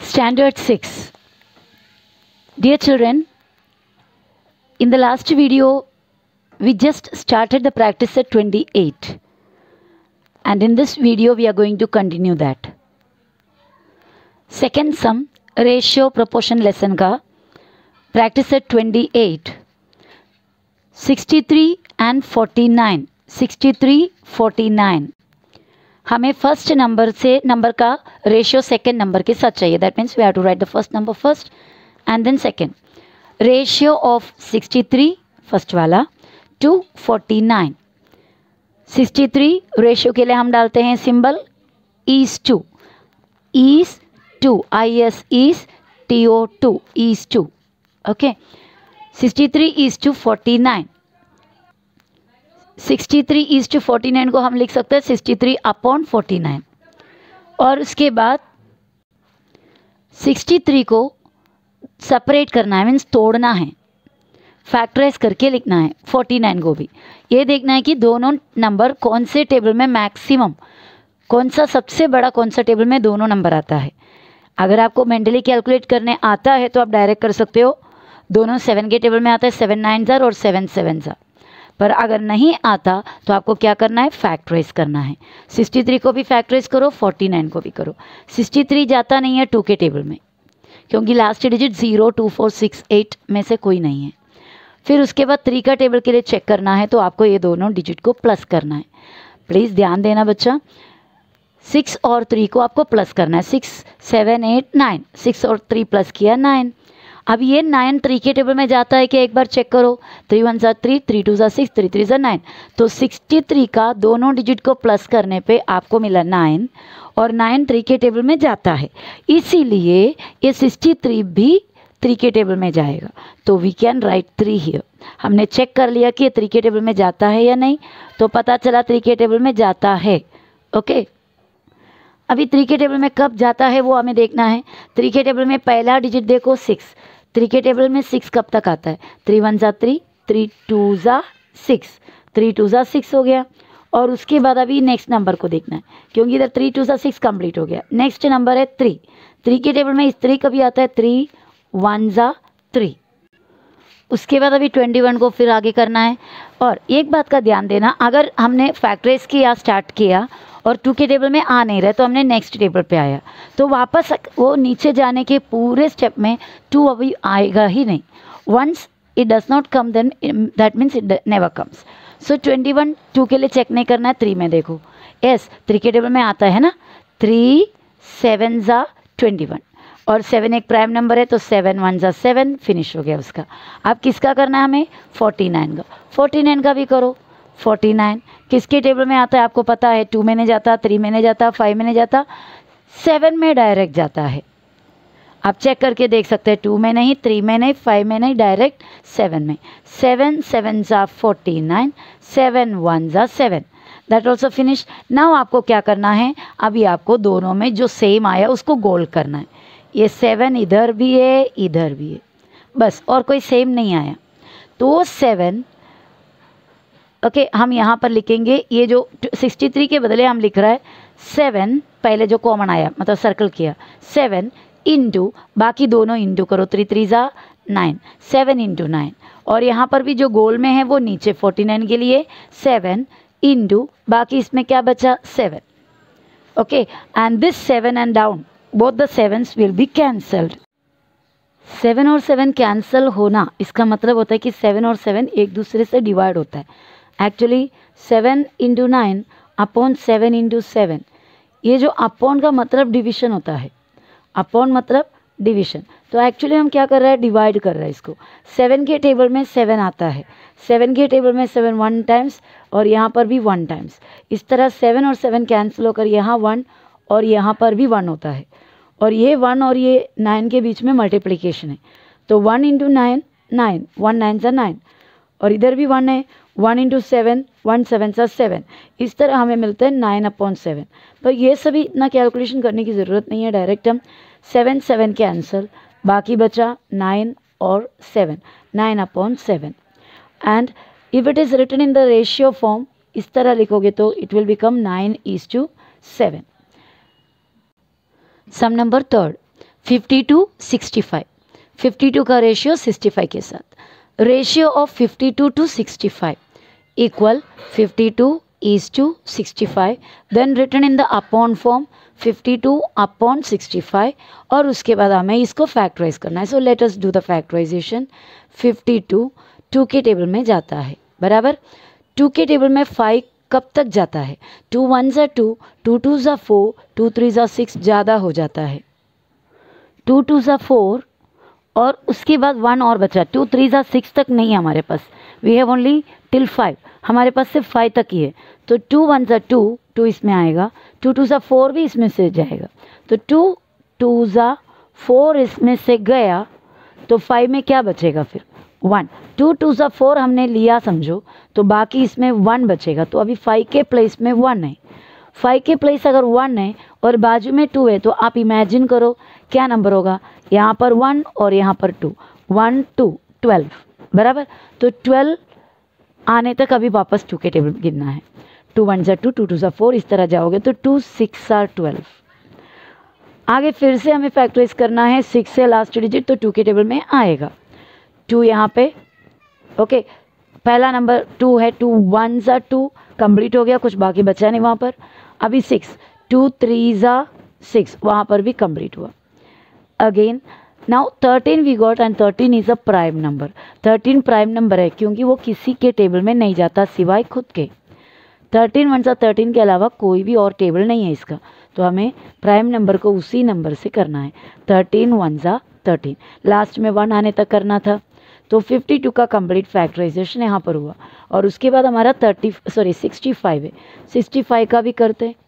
Standard 6. Dear children, in the last video, we just started the practice at 28. And in this video, we are going to continue that. Second sum, ratio proportion lesson का practice at 28. 63 and 49. 63, 49. हमें first number से number का ratio second number के साथ चाहिए. That means we have to write the first number first and then second. Ratio of 63 first वाला to 49. 63 ratio के लिए हम डालते हैं symbol is to. is is to is to. Okay. 63 is to 49. 63 is to 49 को हम लिख सकते हैं 63 अपॉन 49. और उसके बाद 63 को सेपरेट करना है, मीन्स तोड़ना है, फैक्टराइज करके लिखना है 49 को भी. ये देखना है कि दोनों नंबर कौन से टेबल में मैक्सिमम, कौन सा सबसे बड़ा, कौन सा टेबल में दोनों नंबर आता है. अगर आपको मेंटली कैलकुलेट करने आता है तो आप डायरेक्ट कर सकते हो. दोनों 7 के टेबल में आता है, 7 9 और 7 7. पर अगर नहीं आता तो आपको क्या करना है, फैक्टराइज करना है. 63 को भी फैक्टराइज करो, 49 को भी करो. 63 जाता नहीं है 2 के टेबल में, क्योंकि लास्ट डिजिट 0 2 4 6 8 में से कोई नहीं है. फिर उसके बाद 3 का टेबल के लिए चेक करना है तो आपको ये दोनों डिजिट को प्लस करना है. प्लीज़ ध्यान देना बच्चा, 6 और 3 को आपको प्लस करना है. 6 7 8 9. 6 और 3 प्लस किया 9. अब ये 9 3 के टेबल में जाता है कि एक बार चेक करो. 3 1 3, 3 2 6, 3 3 9. तो 63 का दोनों डिजिट को प्लस करने पे आपको मिला 9 और 9 3 के टेबल में जाता है, इसीलिए ये 63 भी 3 के टेबल में जाएगा. तो वी कैन राइट 3 हियर. हमने चेक कर लिया कि ये 3 के टेबल में जाता है या नहीं, तो पता चला 3 के टेबल में जाता है. ओके. अभी 3 के टेबल में कब जाता है वो हमें देखना है. 3 के टेबल में पहला डिजिट देखो 6. 3 के टेबल में 6 कब तक आता है, 3 1 3, 3 2 6, 3 2 6 हो गया. और उसके बाद अभी नेक्स्ट नंबर को देखना है, क्योंकि इधर 3 2 6 कंप्लीट हो गया. नेक्स्ट नंबर है 3. 3 के टेबल में इस 3 कभी आता है, 3 1 3. उसके बाद अभी 21 को फिर आगे करना है. और एक बात का ध्यान देना, अगर हमने फैक्टराइज किया, स्टार्ट किया और 2 के टेबल में आ नहीं रहे तो हमने नेक्स्ट टेबल पे आया, तो वापस वो नीचे जाने के पूरे स्टेप में 2 अभी आएगा ही नहीं. Once it does not come then that means it never comes. So 21 2 के लिए चेक नहीं करना है, 3 में देखो. यस 3 के टेबल में आता है ना. 3 7 21 और 7 एक प्राइम नंबर है, तो 7 1 7, फिनिश हो गया उसका. अब किसका करना है हमें, 49 का. 49 का भी करो. 49 किसके टेबल में आता है आपको पता है, 2 में नहीं जाता, 3 में नहीं जाता, 5 में नहीं जाता, 7 में डायरेक्ट जाता है. आप चेक करके देख सकते हैं, 2 में नहीं, 3 में नहीं, 5 में नहीं, डायरेक्ट 7 में. 7 7 49, 7 1 7. That also finish. नाउ आपको क्या करना है, अभी आपको दोनों में जो सेम आया उसको गोल करना है. ये 7 इधर भी है, इधर भी है, बस, और कोई सेम नहीं आया. तो 7 ओके हम यहाँ पर लिखेंगे, ये जो 63 के बदले हम लिख रहा है 7, पहले जो कॉमन आया मतलब सर्कल किया, 7 इंटू, बाकी दोनों इंटू करो, 3 3 9, 7 इंटू 9. और यहाँ पर भी जो गोल में है वो नीचे 49 के लिए 7 इंटू, बाकी इसमें क्या बचा 7. Okay. And this 7 and down, both the 7s will be cancelled. 7 और 7 कैंसिल होना, इसका मतलब होता है कि 7 और 7 एक दूसरे से डिवाइड होता है. एक्चुअली 7 इंटू 9 अपॉन 7 इंटू 7, ये जो अपॉन का मतलब डिवीजन होता है. अपॉन मतलब डिवीजन. तो एक्चुअली हम क्या कर रहे हैं, डिवाइड कर रहे हैं इसको. 7 के टेबल में 7 आता है, 7 के टेबल में 7 1 टाइम्स और यहाँ पर भी 1 टाइम्स. इस तरह 7 और 7 कैंसिल होकर यहाँ 1 और यहाँ पर भी 1 होता है. और ये 1 और ये 9 के बीच में मल्टीप्लिकेशन है, तो 1 इंटू 9 9, 1 9 9, और इधर भी 1 है, 1 इंटू 7, 1 7 7. इस तरह हमें मिलता है 9 अपॉन 7. पर ये सभी इतना कैलकुलेशन करने की ज़रूरत नहीं है, डायरेक्ट हम 7 7 कैंसिल, बाकी बचा 9 और 7, 9 upon 7. And if it is written in the ratio form, इस तरह लिखोगे तो it will become 9:7. Sum number third. 52 65, 52 का रेशियो 65 के साथ, ratio of 52 to 65 equal 52 is to 65, then written in the upon form 52 upon 65, और उसके बाद हमें इसको फैक्टराइज करना है. So let us do the factorisation. 52 2 के टेबल में जाता है, बराबर. 2 के टेबल में 5 कब तक जाता है? 2 1 ज़ा 2, 2 2 ज़ा 4, 2 3 ज़ा 6, ज़्यादा हो जाता है. 2 2 ज़ा 4 और उसके बाद 1 और बचा. 2 3 ज़ा 6 तक नहीं है हमारे पास. We have only till 5. हमारे पास सिर्फ 5 तक ही है. तो 2 1 ज़ा 2, 2 इसमें आएगा. 2 2 ज़ा 4 भी इसमें से जाएगा. तो 2 2 ज़ा 4 इसमें से गया, तो 5 में क्या बचेगा फिर? 1. 2 2 ज़ा 4 हमने लिया समझो, तो बाकी इसमें 1 बचेगा. तो अभी 5 के प्लेस में 1 है. 5 के प्लेस अगर 1 है और बाजू में 2 है, तो आप इमेजिन करो क्या नंबर होगा. यहाँ पर 1 और यहाँ पर 2. 1 2 12, बराबर. तो 12 आने तक अभी वापस 2 के टेबल गिनना है. 2 1 ज़ा 2, 2 2 ज़ा 4, इस तरह जाओगे तो 2 6 ज़ा 12. आगे फिर से हमें फैक्टराइज करना है. 6 से लास्ट डिजिट तो 2 के टेबल में आएगा. 2 यहाँ पे, ओके. पहला नंबर 2 है. 2 1 ज़ा 2 कंप्लीट हो गया, कुछ बाकी बचा नहीं वहाँ पर. अभी 6, 2 3 ज़ा 6, वहाँ पर भी कंप्लीट हुआ. Again now 13 we got, and 13 is a prime number. 13 prime number है क्योंकि वो किसी के टेबल में नहीं जाता सिवाय खुद के. 13 1 ज़ा 13 के अलावा कोई भी और टेबल नहीं है इसका. तो हमें प्राइम नंबर को उसी नंबर से करना है. 13 1 ज़ा 13, लास्ट में 1 आने तक करना था. तो 52 का कंप्लीट फैक्टराइजेशन यहाँ पर हुआ. और उसके बाद हमारा 65 है. 65 का भी करते हैं.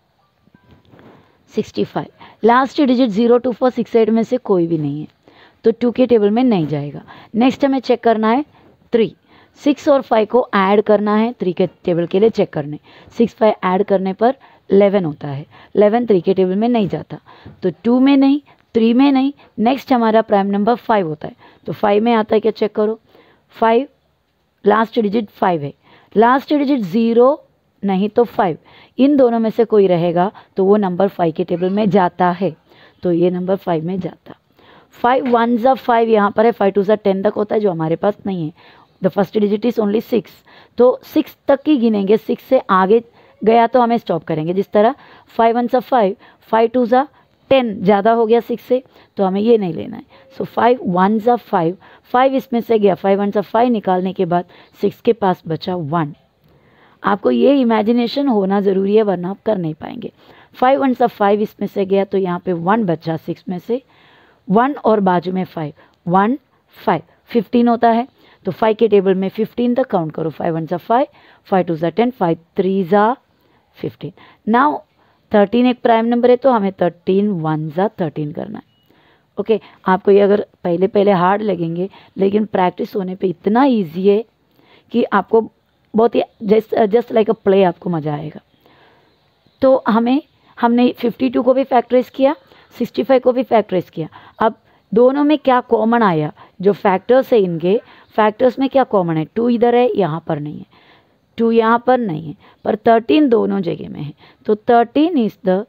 65 लास्ट डिजिट 0 2 4 6 8 में से कोई भी नहीं है, तो 2 के टेबल में नहीं जाएगा. नेक्स्ट हमें चेक करना है 3. 6 और 5 को ऐड करना है 3 के टेबल के लिए चेक करने. 6 5 ऐड करने पर 11 होता है. 11 3 के टेबल में नहीं जाता, तो 2 में नहीं, 3 में नहीं. नेक्स्ट हमारा प्राइम नंबर 5 होता है, तो 5 में आता है क्या चेक करो. 5 लास्ट डिजिट 5 है. लास्ट डिजिट 0 नहीं तो 5, इन दोनों में से कोई रहेगा तो वो नंबर 5 के टेबल में जाता है. तो ये नंबर 5 में जाता. 5 1 ज़ा 5 यहाँ पर है. 5 2 ज़ा 10 तक होता है जो हमारे पास नहीं है. The first digit is only 6, तो 6 तक ही गिनेंगे. 6 से आगे गया तो हमें स्टॉप करेंगे. जिस तरह 5 1 ज़ा 5, 5 2 ज़ा 10, ज़्यादा हो गया 6 से, तो हमें ये नहीं लेना है. सो 5 1 ज़ा 5, 5 इसमें से गया. 5 1 ज़ा 5 निकालने के बाद 6 के पास बचा 1. आपको ये इमेजिनेशन होना ज़रूरी है वरना आप कर नहीं पाएंगे. 5 1 ज़ा 5 इसमें से गया, तो यहाँ पे 1 बचा 6 में से. 1 और बाजू में 5, 1 5 15 होता है. तो 5 के टेबल में 15 तक काउंट करो. 5 1 ज़ा 5, 5 2 ज़ा 10, 5 3 ज़ा 15. नाउ 13 एक प्राइम नंबर है, तो हमें 13 1 ज़ा 13 करना है. ओके आपको ये अगर पहले हार्ड लगेंगे, लेकिन प्रैक्टिस होने पे इतना इजी है कि आपको बहुत ही जस्ट लाइक अ प्ले आपको मज़ा आएगा. तो हमने 52 को भी फैक्टराइज किया, 65 को भी फैक्टराइज किया. अब दोनों में क्या कॉमन आया? जो फैक्टर्स है इनके, फैक्टर्स में क्या कॉमन है? 2 इधर है, यहाँ पर नहीं है. 2 यहाँ पर नहीं है, पर 13 दोनों जगह में है. तो 13 इज द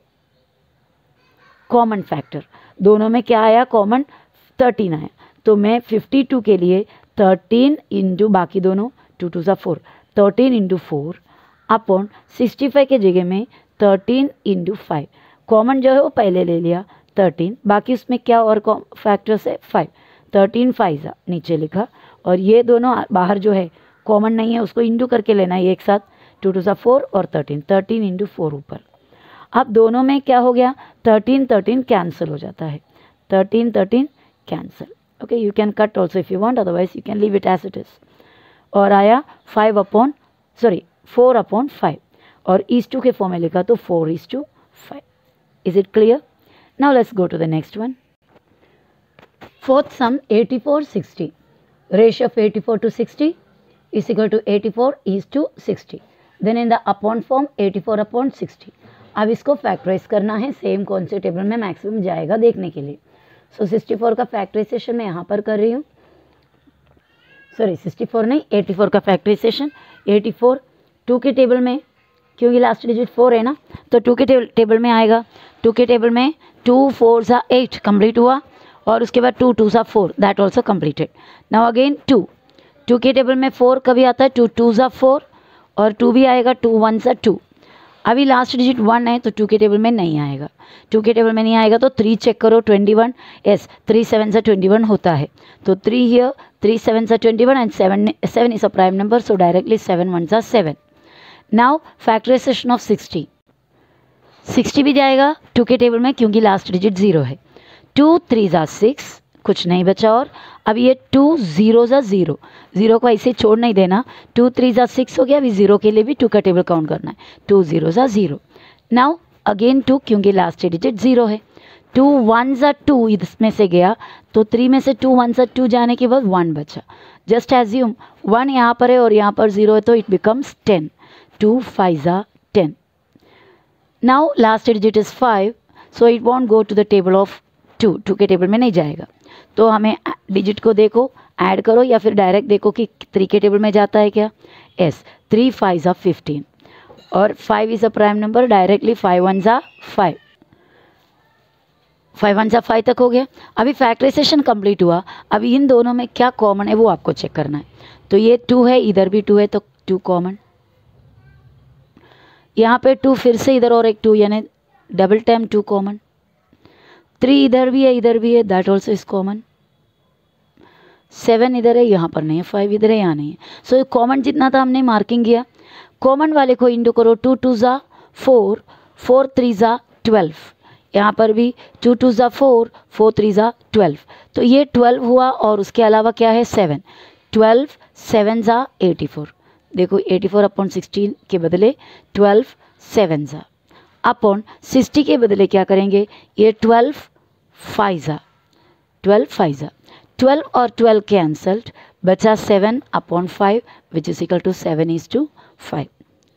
कॉमन फैक्टर. दोनों में क्या आया? कॉमन 13 आया. तो मैं 52 के लिए 13 इंटू बाकी दोनों 2 2 ज़ा 4, 13 इंटू 4 अपॉन 65 के जगह में 13 इंटू 5. कॉमन जो है वो पहले ले लिया 13, बाकी उसमें क्या और फैक्टर्स है? 5. 13 5 ज़ा नीचे लिखा, और ये दोनों बाहर जो है कॉमन नहीं है उसको इंटू करके लेना है एक साथ. 2 2 ज़ा 4 और 13 इंटू 4 ऊपर. अब दोनों में क्या हो गया? 13 13 कैंसिल हो जाता है. 13 13 cancel. Okay you can cut also if you want, otherwise you can leave it as it is. और आया 4 अपॉन 5, और ईज टू के फॉर्म में लिखा तो 4:5. Is it clear? Now let's go to the next one. Fourth sum 84 60. Ratio of 84 to 60 is equal to 84:60. Then in the upon form 84/60. अब इसको factorise करना है. सेम कौन से टेबल में मैक्सिमम जाएगा देखने के लिए. सो 64 का फैक्टराइजेशन मैं यहाँ पर कर रही हूँ. सॉरी 64 नहीं, 84 का फैक्टराइजेशन. 84 2 के टेबल में, क्योंकि लास्ट डिजिट 4 है ना, तो 2 के टेबल में आएगा. 2 के टेबल में 2 4 ज़ा 8 कंप्लीट हुआ. और उसके बाद 2 2 ज़ा 4, that also completed. Now again 2 के टेबल में 4 कभी आता है, 2 2 ज़ा 4 और 2 भी आएगा, 2 1 ज़ा 2. अभी लास्ट डिजिट 1 है तो 2 के टेबल में नहीं आएगा. 2 के टेबल में नहीं आएगा तो 3 चेक करो, 21. यस, 3 7 ज़ा 21 होता है. तो 3 हियर, 3 7 ज़ा 21 and 7 is a prime number, so directly 7 1 ज़ा 7. नाउ फैक्टराइजेशन ऑफ 60 भी जाएगा 2 के टेबल में क्योंकि लास्ट डिजिट 0 है. 2 3 ज़ा 6, कुछ नहीं बचा. और अब ये 2 0 ज़ा 0, 0 को ऐसे छोड़ नहीं देना. 2 3 ज़ा 6 हो गया. अभी 0 के लिए भी 2 का टेबल काउंट करना है. 2 0 ज़ा 0. नाउ अगेन 2 क्योंकि लास्ट डिजिट 0 है. 2 1 ज़ा 2 इसमें से गया तो 3 में से 2 1 ज़ा 2 जाने के बाद 1 बचा. जस्ट एज्यूम 1 यहाँ पर है और यहाँ पर 0 है तो इट बिकम्स 10. 2 5 ज़ा 10. Now last digit is 5, so it won't go to the table of 2 के टेबल में नहीं जाएगा. तो हमें डिजिट को देखो, ऐड करो या फिर डायरेक्ट देखो कि 3 के टेबल में जाता है क्या. यस, 3 5 ज़ा 15 और 5 is a prime number, directly 5 1 ज़ा 5, 5 1 ज़ा 5 तक हो गया. अभी फैक्टराइजेशन कंप्लीट हुआ. अभी इन दोनों में क्या कॉमन है वो आपको चेक करना है. तो ये 2 है, इधर भी 2 है तो 2 कॉमन. यहाँ पे 2 फिर से इधर और एक 2 यानी डबल टाइम 2 कॉमन. 3 इधर भी है, इधर भी है, दैट ऑल्सो इज कॉमन. 7 इधर है, यहाँ पर नहीं है. 5 इधर है, यहाँ नहीं है. सो कॉमन जितना था हमने मार्किंग किया. कॉमन वाले को इंटू करो. 2 2 ज़ा 4, 4 3 ज़ा 12. यहाँ पर भी 2 2 ज़ा 4, 4 3 ज़ा 12. तो ये 12 हुआ और उसके अलावा क्या है 7. 12 7 ज़ा 84. देखो 84 अपॉन 16 के बदले 12 7 ज़ा अपॉन 60 के बदले क्या करेंगे, ये 12 5 ज़ा 12 5 ज़ा 12 और 12 कैंसल्ड, बचा 7 upon 5 which is equal to 7:5.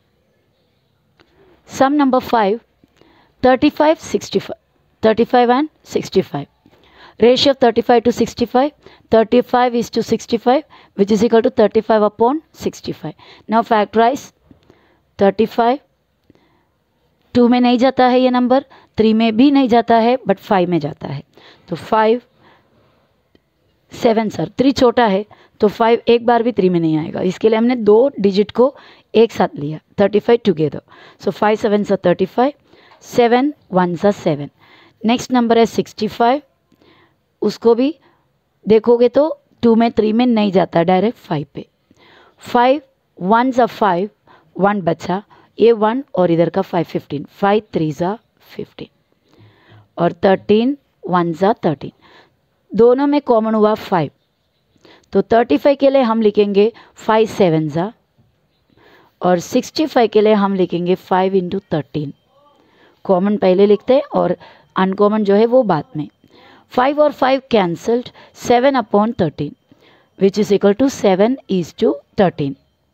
Sum number 5, 35 65, 35 and 65. Ratio of 35 to 65, 35 is to 65 which is equal to 35 upon 65. Now factorize. 35 2 में नहीं जाता है ये नंबर, 3 में भी नहीं जाता है बट 5 में जाता है. तो 5 7 सर 3 छोटा है तो 5 एक बार भी 3 में नहीं आएगा. इसके लिए हमने 2 डिजिट को एक साथ लिया, 35 टुगेदर. सो 5 7 सा 35, 7 1 सा 7. नेक्स्ट नंबर है 65. उसको भी देखोगे तो 2 में 3 में नहीं जाता, डायरेक्ट 5 पे. 5 1 सा 5, 1 बचा, ये 1 और इधर का 5 15, 5 3 सा 15 और 13 1 सा 13. दोनों में कॉमन हुआ 5. तो 35 के लिए हम लिखेंगे 5 7 सा और 65 के लिए हम लिखेंगे 5 इंटू 13. कॉमन पहले लिखते हैं और अनकॉमन जो है वो बाद में. 5 और 5 cancelled, 7 upon 13 which is equal to 7:13.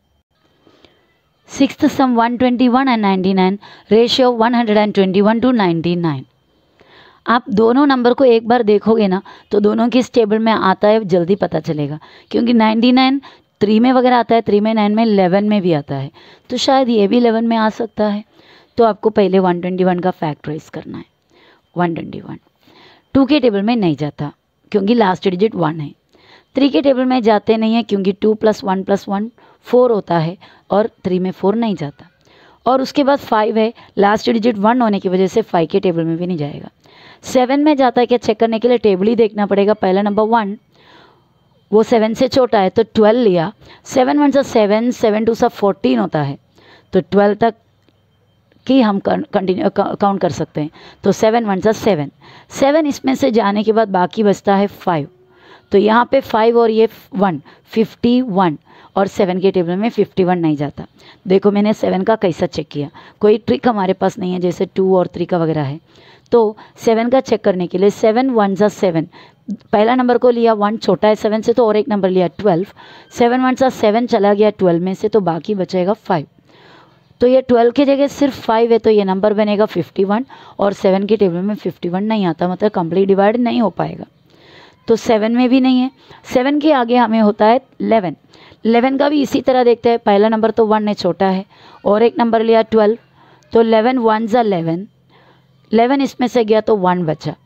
Sixth sum 121 and 99, ratio 121 to 99. आप दोनों नंबर को एक बार देखोगे ना तो दोनों किस टेबल में आता है जल्दी पता चलेगा, क्योंकि 99 3 में वगैरह आता है, 3 में 9 में 11 में भी आता है, तो शायद ये भी 11 में आ सकता है. तो आपको पहले 121 का फैक्टराइज करना है. 121 2 के टेबल में नहीं जाता क्योंकि लास्ट डिजिट 1 है. 3 के टेबल में जाते नहीं है क्योंकि 2 + 1 + 1 4 होता है और 3 में 4 नहीं जाता. और उसके बाद 5 है, लास्ट डिजिट 1 होने की वजह से 5 के टेबल में भी नहीं जाएगा. 7 में जाता है क्या चेक करने के लिए टेबल ही देखना पड़ेगा. पहला नंबर 1 वो 7 से छोटा है तो 12 लिया. 7 1 सा 7, 7 2 सा 14 होता है, तो 12 तक की हम कंटिन्यू काउंट कर सकते हैं. तो 7 1 सा 7, 7 इसमें से जाने के बाद बाकी बचता है 5. तो यहाँ पे 5 और ये 1 51 और 7 के टेबल में 51 नहीं जाता. देखो मैंने 7 का कैसा चेक किया, कोई ट्रिक हमारे पास नहीं है जैसे 2 और 3 का वगैरह है. तो 7 का चेक करने के लिए 7 1 सा 7, पहला नंबर को लिया 1 छोटा है 7 से तो और एक नंबर लिया 12. 7 1 सा 7 चला गया 12 में से तो बाकी बचेगा 5. तो ये 12 की जगह सिर्फ 5 है तो ये नंबर बनेगा 51 और 7 के टेबल में 51 नहीं आता, मतलब कंप्लीट डिवाइड नहीं हो पाएगा. तो 7 में भी नहीं है. 7 के आगे हमें होता है 11. 11 का भी इसी तरह देखते हैं, पहला नंबर तो 1 है छोटा है और एक नंबर लिया 12, तो 11 1 सा 11, 11 इसमें से गया तो 1 बचा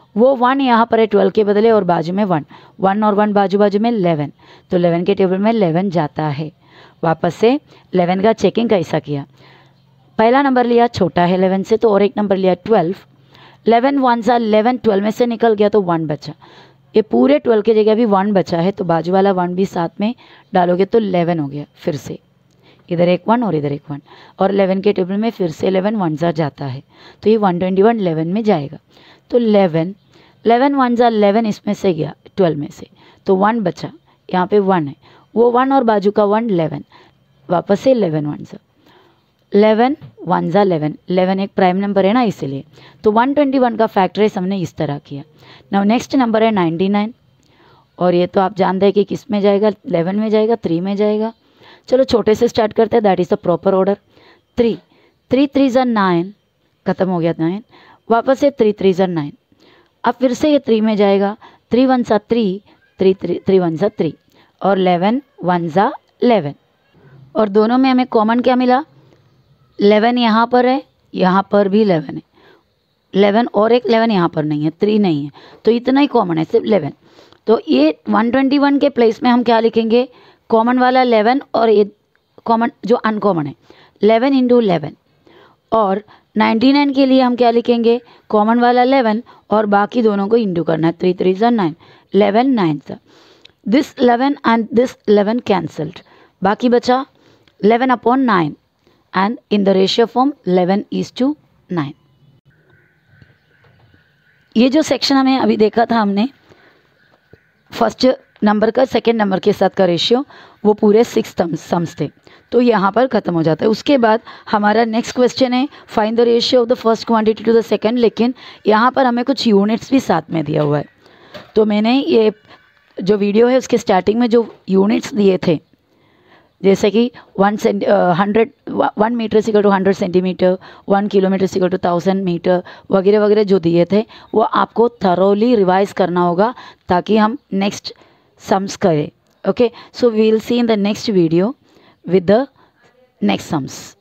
वो 1 यहाँ पर है 12 के बदले और बाजू में 1, 1 और 1 बाजू बाजू में 11, तो 11 के टेबल में 11 जाता है। वापस से 11 का चेकिंग कैसा किया, पहला नंबर लिया छोटा है 11 से तो और एक नंबर लिया 12, 11 1 सा 11, 12 में से निकल गया तो 1 बचा, ये पूरे 12 की जगह भी 1 बचा है तो बाजू वाला 1 भी साथ में डालोगे तो 11 हो गया। फिर से इधर एक 1 और इधर एक 1 और 11 के टेबल में फिर से 11 1 सा जाता है तो ये 121 11 में जाएगा। तो 11 1 सा 11 इसमें से गया 12 में से तो 1 बचा, यहाँ पे 1 है, वो 1 और बाजू का 1 11, वापस से 11 1 सा 11 1 सा 11, 11 एक प्राइम नंबर है ना इसीलिए। तो 121 का फैक्टराइज हमने इस तरह किया। नाउ नेक्स्ट नंबर है 99 और ये तो आप जानते हैं कि किस में जाएगा, 11 में जाएगा, 3 में जाएगा। चलो छोटे से स्टार्ट करते हैं, that is the proper order. 3 3 सा 9, खत्म हो गया 9, वापस से 3 सा 9, अब फिर से ये 3 में जाएगा, 3 1 सा 3, 3 1 सा 3 और 11 1 सा 11 और दोनों में हमें कॉमन क्या मिला, 11 यहाँ पर है, यहाँ पर भी 11 है, 11 और एक 11 यहाँ पर नहीं है, 3 नहीं है, तो इतना ही कॉमन है सिर्फ 11। तो ये 121 के प्लेस में हम क्या लिखेंगे, कॉमन वाला 11 और ये कॉमन जो अनकॉमन है 11 इंटू 11 और 99 के लिए हम क्या लिखेंगे, कॉमन वाला 11 और बाकी दोनों को इंटू करना है, 3 3 सा 9, 11 9 सा, दिस 11 एंड दिस 11 कैंसल्ड, बाकी बचा 11 upon 9 and in the ratio form 11:9। ये जो सेक्शन हमें अभी देखा था हमने फर्स्ट नंबर का सेकेंड नंबर के साथ का रेशियो, वो पूरे 6 सम्स थे, तो यहाँ पर ख़त्म हो जाता है। उसके बाद हमारा नेक्स्ट क्वेश्चन है find the ratio of the first quantity to the second, लेकिन यहाँ पर हमें कुछ यूनिट्स भी साथ में दिया हुआ है। तो मैंने ये जो वीडियो है उसके स्टार्टिंग में जो यूनिट्स दिए थे, जैसे कि 1 मीटर सिकल टू 100 सेंटीमीटर, 1 किलोमीटर सिकल टू 1000 मीटर वगैरह वगैरह जो दिए थे, वो आपको थरोली रिवाइज करना होगा ताकि हम नेक्स्ट सम्स करें। Okay, so we will see in the next video with the next sums.